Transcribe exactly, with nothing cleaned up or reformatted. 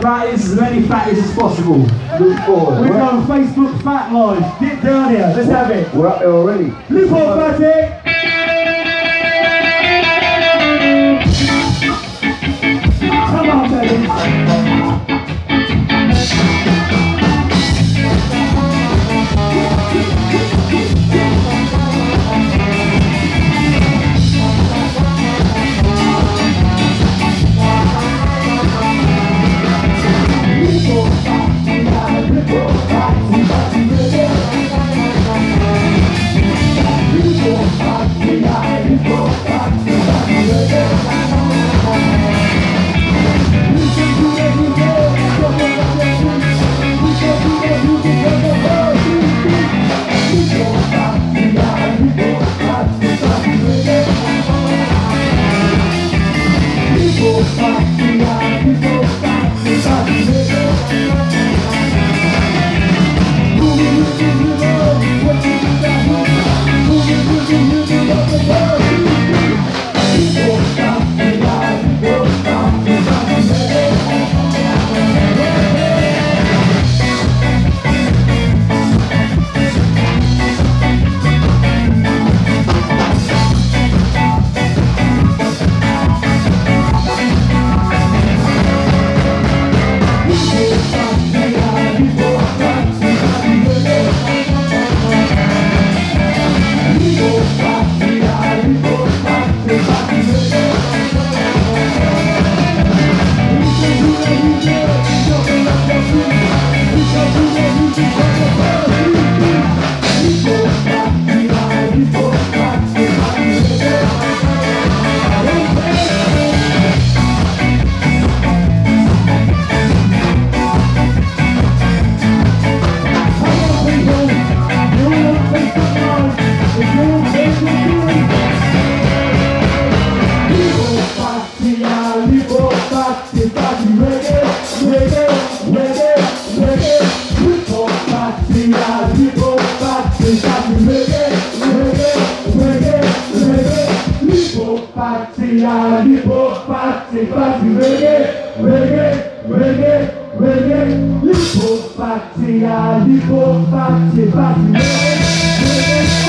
Fatties, as many fatties as possible. Look forward. We're on Facebook Fat Live. Get down here, let's have it. We're up there already. Look forward, Fatty. Come on, baby. Party, party, reggae, reggae, reggae, reggae, lipo, party, lipo, party, party, reggae, reggae.